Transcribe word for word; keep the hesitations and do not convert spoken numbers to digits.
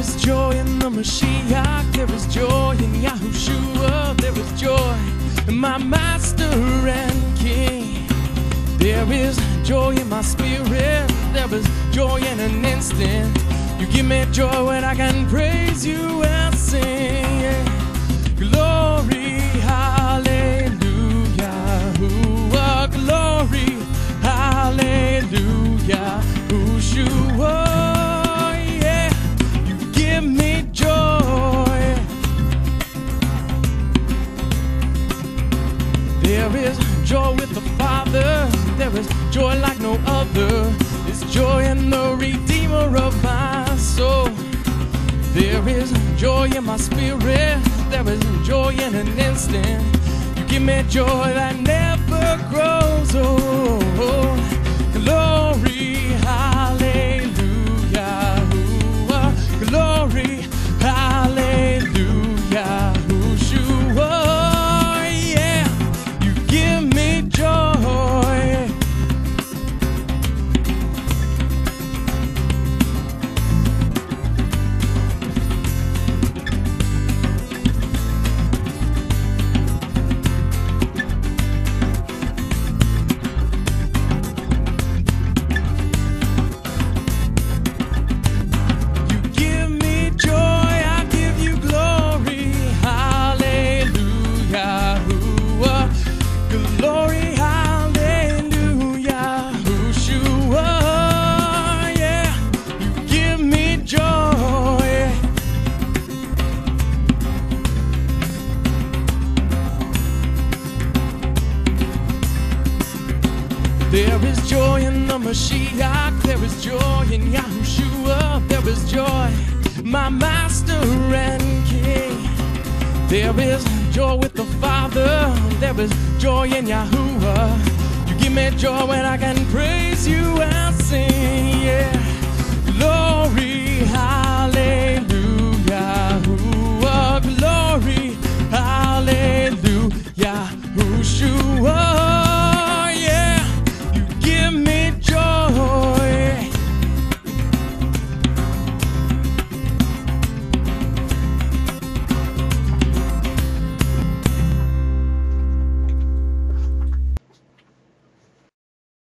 is joy in the Mashiach. There is joy in Yahuwah. There is joy in my Master and King. There is joy in my spirit. There is joy in an instant. You give me joy when I can praise you and sing. Glory, hallelujah. Ooh, glory, hallelujah. Yahuwah, yeah. You give me joy. There is joy with the Father. There is joy like no other. It's joy in the Redeemer of my soul. There is joy in my spirit. There is joy in an instant. You give me joy that never grows old. Glory, hallelujah. Ooh, glory, hallelujah. Yahuwah, yeah. You give me joy. Glory, hallelujah, Yahuwah, yeah, you give me joy. There is joy in the Mashiach. There is joy in Yahuwah. There is joy, my Master and King. There is joy with the Father. There is joy in Yahuwah. You give me joy when I can praise